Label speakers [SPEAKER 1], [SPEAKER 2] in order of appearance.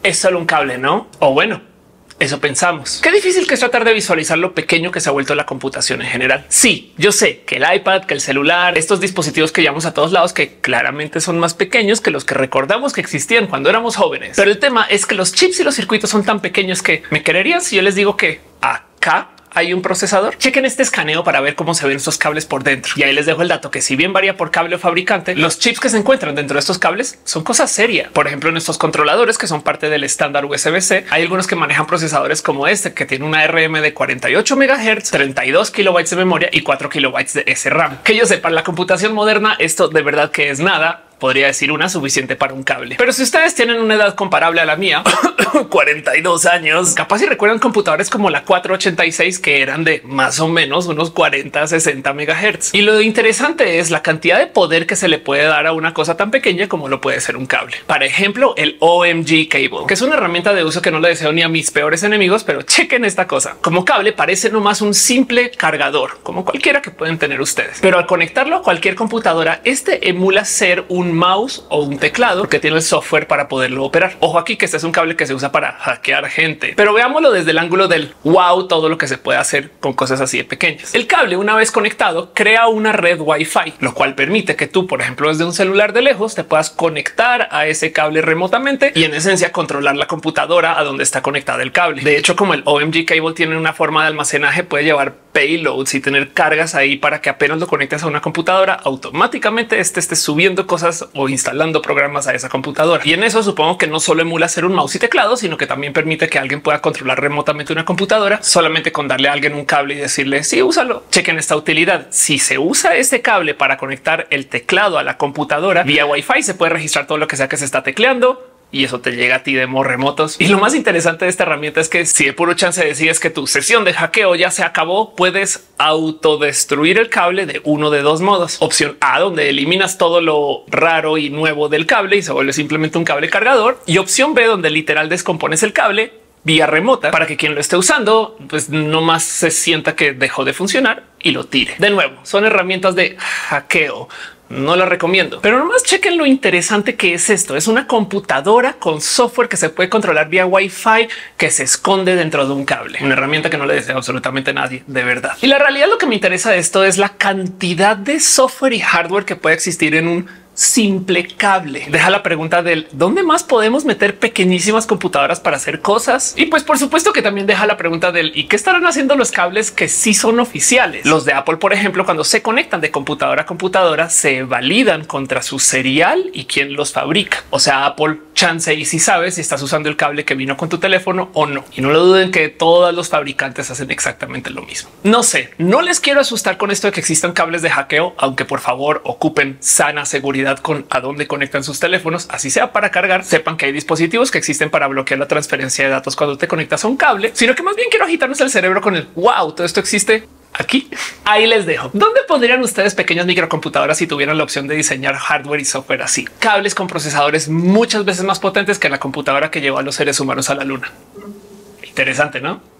[SPEAKER 1] es solo un cable, ¿no? O bueno, eso pensamos. Qué difícil que es tratar de visualizar lo pequeño que se ha vuelto la computación en general. Sí, yo sé que el iPad, que el celular, estos dispositivos que llevamos a todos lados, que claramente son más pequeños que los que recordamos que existían cuando éramos jóvenes. Pero el tema es que los chips y los circuitos son tan pequeños que me creerían si yo les digo que acá hay un procesador. Chequen este escaneo para ver cómo se ven estos cables por dentro. Y ahí les dejo el dato que si bien varía por cable o fabricante, los chips que se encuentran dentro de estos cables son cosas serias. Por ejemplo, en estos controladores que son parte del estándar USB-C, hay algunos que manejan procesadores como este, que tiene una RM de 48 MHz, 32 kilobytes de memoria y 4 kilobytes de SRAM. Que yo sepa, la computación moderna, esto de verdad que es nada. Podría decir una suficiente para un cable. Pero si ustedes tienen una edad comparable a la mía, 42 años, capaz si recuerdan computadores como la 486 que eran de más o menos unos 40, 60 megahertz. Y lo interesante es la cantidad de poder que se le puede dar a una cosa tan pequeña como lo puede ser un cable. Por ejemplo, el OMG Cable, que es una herramienta de uso que no le deseo ni a mis peores enemigos, pero chequen esta cosa. Como cable parece nomás un simple cargador, como cualquiera que pueden tener ustedes. Pero al conectarlo a cualquier computadora, este emula ser un mouse o un teclado porque tiene el software para poderlo operar. Ojo aquí que este es un cable que se usa para hackear gente, pero veámoslo desde el ángulo del wow, todo lo que se puede hacer con cosas así de pequeñas. El cable, una vez conectado, crea una red Wi-Fi, lo cual permite que tú, por ejemplo, desde un celular de lejos te puedas conectar a ese cable remotamente y en esencia controlar la computadora a donde está conectada el cable. De hecho, como el OMG Cable tiene una forma de almacenaje, puede llevar payloads y tener cargas ahí para que apenas lo conectes a una computadora, automáticamente esté subiendo cosas o instalando programas a esa computadora. Y en eso supongo que no solo emula ser un mouse y teclado, sino que también permite que alguien pueda controlar remotamente una computadora solamente con darle a alguien un cable y decirle sí, úsalo. Chequen esta utilidad. Si se usa este cable para conectar el teclado a la computadora vía Wi-Fi, se puede registrar todo lo que sea que se está tecleando y eso te llega a ti de modos remotos. Y lo más interesante de esta herramienta es que si de puro chance decides que tu sesión de hackeo ya se acabó, puedes autodestruir el cable de uno de dos modos. Opción A, donde eliminas todo lo raro y nuevo del cable y se vuelve simplemente un cable cargador. Y opción B, donde literal descompones el cable vía remota para que quien lo esté usando pues no más se sienta que dejó de funcionar y lo tire. De nuevo, son herramientas de hackeo. No la recomiendo, pero nomás chequen lo interesante que es esto. Es una computadora con software que se puede controlar vía Wi-Fi que se esconde dentro de un cable. Una herramienta que no le deseo absolutamente a nadie, de verdad. Y la realidad, lo que me interesa de esto es la cantidad de software y hardware que puede existir en un simple cable. Deja la pregunta del dónde más podemos meter pequeñísimas computadoras para hacer cosas. Y pues por supuesto que también deja la pregunta del y qué estarán haciendo los cables que sí son oficiales. Los de Apple, por ejemplo, cuando se conectan de computadora a computadora, se validan contra su serial y quién los fabrica. O sea, Apple chance y si sabes si estás usando el cable que vino con tu teléfono o no. Y no lo duden que todos los fabricantes hacen exactamente lo mismo. No sé, no les quiero asustar con esto de que existan cables de hackeo, aunque por favor ocupen sana seguridad con a dónde conectan sus teléfonos, así sea para cargar. Sepan que hay dispositivos que existen para bloquear la transferencia de datos cuando te conectas a un cable, sino que más bien quiero agitarnos el cerebro con el wow, todo esto existe aquí. Ahí les dejo. ¿Dónde pondrían ustedes pequeñas microcomputadoras si tuvieran la opción de diseñar hardware y software así? Cables con procesadores muchas veces más potentes que la computadora que llevó a los seres humanos a la luna. Interesante, ¿no?